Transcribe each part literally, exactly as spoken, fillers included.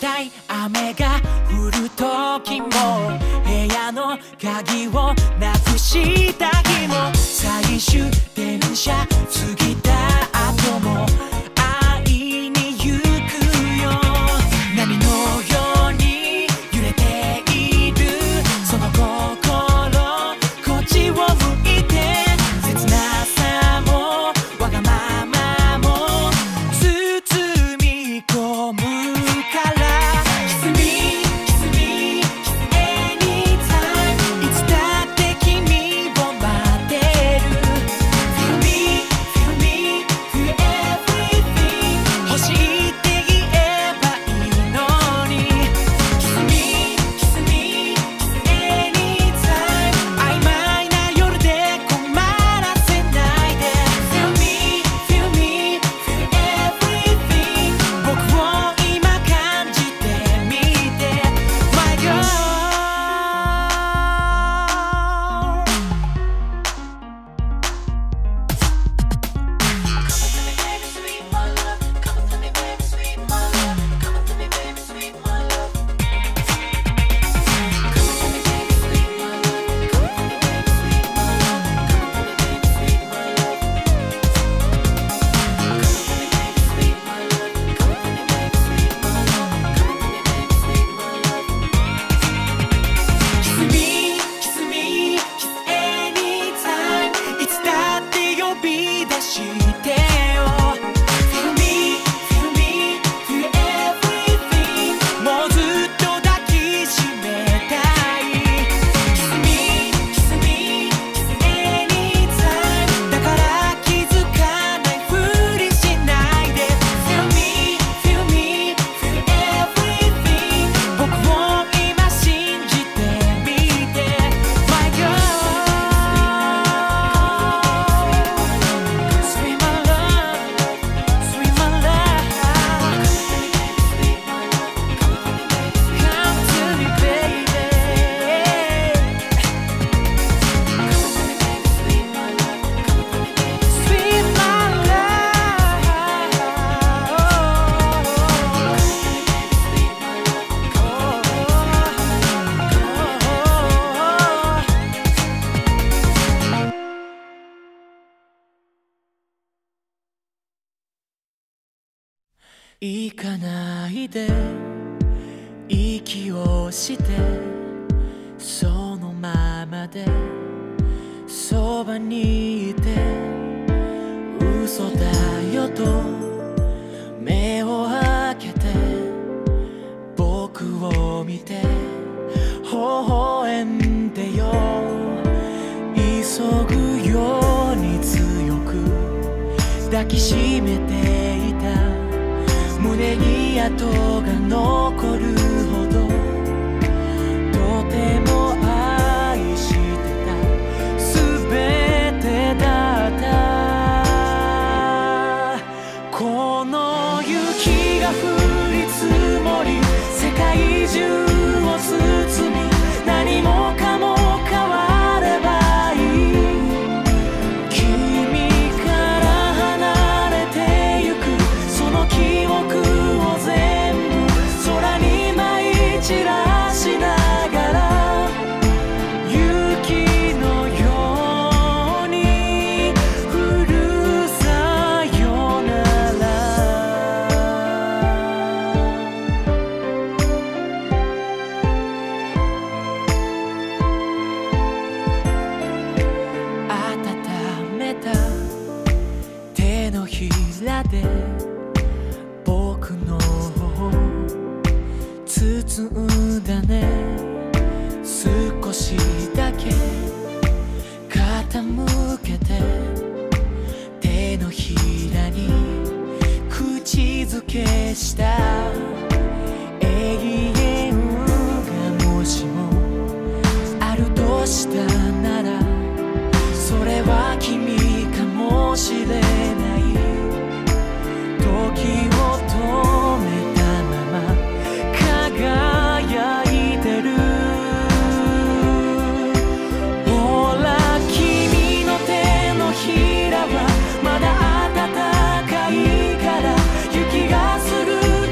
たい雨が降る時も部屋の鍵をなくした日も最終電車過ぎた後も会いに行くよ。波のように揺れているその心こっちを向いて切なさもわがままも包み込むから Kiss me, kiss me, kiss anytime いつだって君を待ってる Feel me, feel me, feel everything 欲しいって言えばいいのに Kiss me, kiss me, kiss anytime 曖昧な夜で困らせないで Feel me, feel me, feel everything 僕を今感じてみて My girl Come to me baby sweet my love Come to me baby sweet my love Come to me baby sweet my love Come to me baby sweet my love Come to me baby sweet my love Come to me baby sweet my love Come to me baby sweet my love Come to me baby sweet my love Kiss me, kiss me, kiss anytime いつだって呼び出してよ Feel me, feel me, feel everything もうずっと抱きしめたい Kiss me, kiss me, kiss anytime だから気づかないふりしないで Feel me, feel me, feel everything 僕を今信じてみて My girl Sweet my love Sweet my love Come to me baby Sweet my love 行かないで息をしてそのままでそばにいて嘘だよと目を開けて僕を見て微笑んでよ急ぐように強く抱きしめていた胸に跡が残るほどとても愛してた全てだったこの雪が降り積もり世界中を包み何もかも変わればいい君から離れてゆくその記憶を全部空に舞い散らしながら雪のように降るさよなら温めた手のひらで僕の頬包んだね少しだけ傾けて手のひらに口づけした永遠がもしもあるとしたならそれは君かもしれない時を止めたまま輝いてるほら君の手のひらはまだ暖かいから雪がする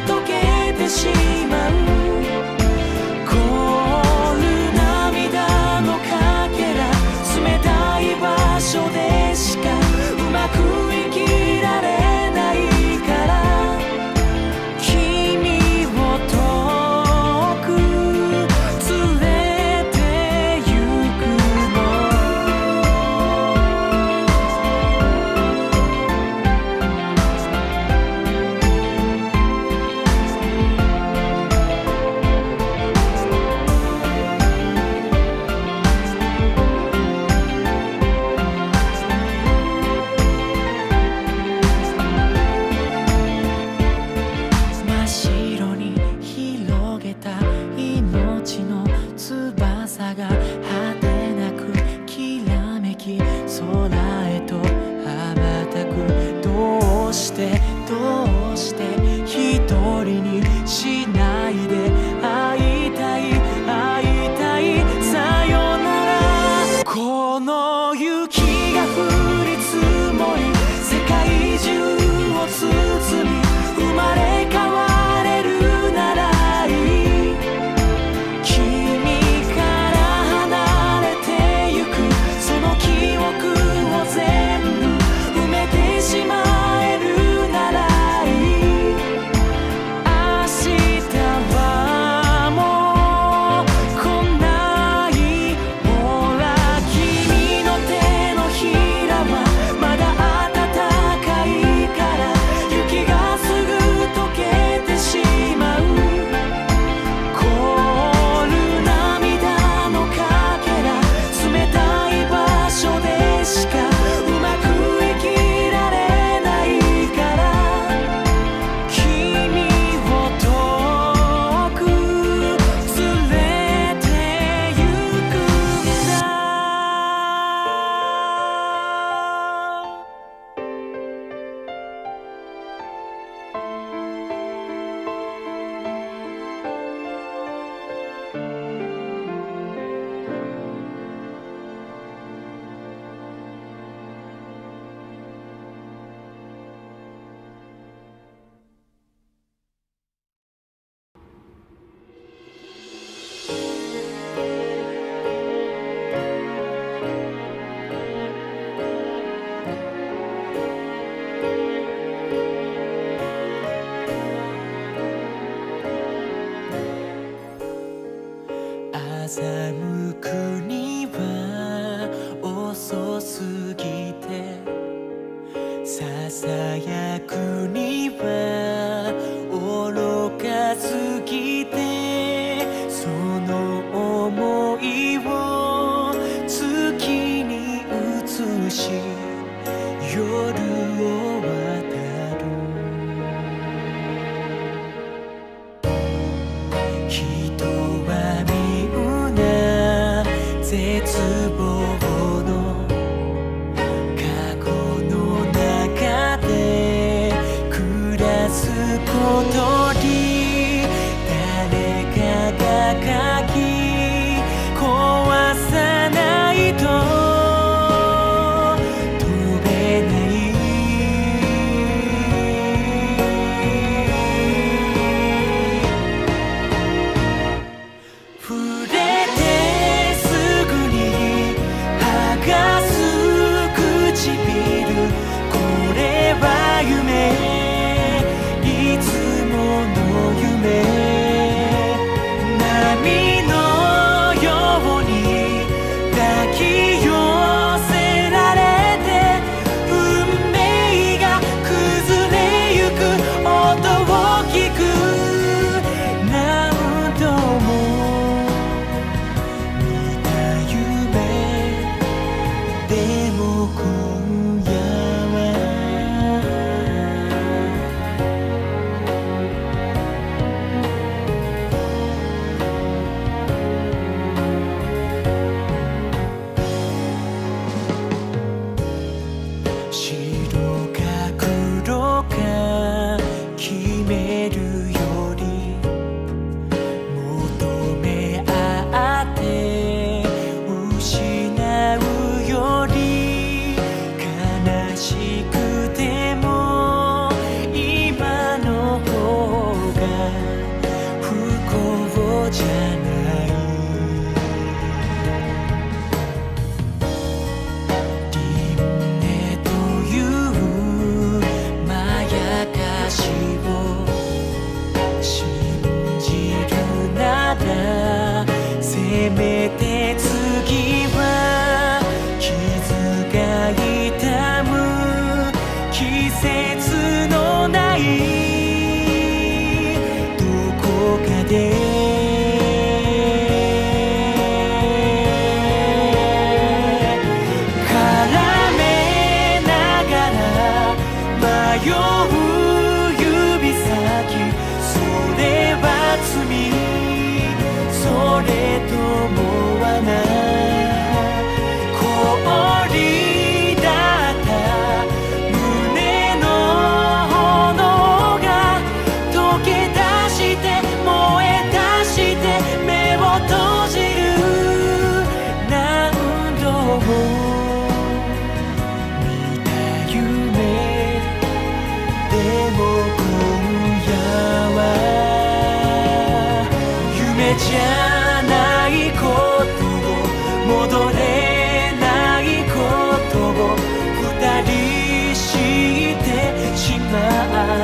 むくには遅すぎて、ささやくには愚かすぎて、その想いを月に移し夜を渡る。人はみんな絶望の過去の中で暮らすことに、誰かが鍵壊さないと飛べない。触れてすぐに剥がす唇、これは夢、いつもの夢。波のように抱き寄せられて、運命が崩れゆく音を聞く。何度も見た夢でも今夜は白か黒か決めるより、求め合って失うより、悲しくても今の方が不幸じゃない。輪廻というまやかしを信じるなら、せめて次は傷が痛む季節のないどこかで絡めながら迷う指先、それは罪、それとも罠。氷だった胸の炎が溶け出して燃え出して目を閉じる。何度も見た夢でも今夜は夢じゃないことを、戻れないことを二人知ってしまった。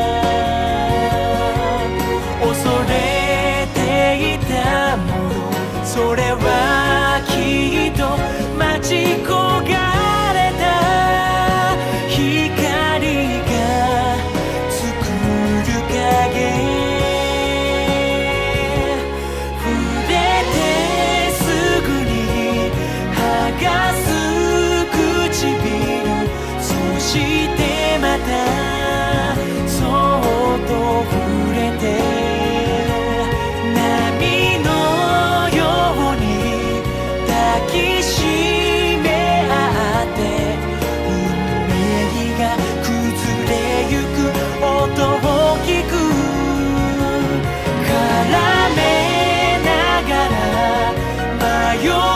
恐れていたもの、それはきっと待ち焦がれた光が作る影。触れてすぐに剥がす唇、そしてまたそっと触れて、波のように抱きしめ合って、運命が崩れゆく音を聞く。絡めながら迷う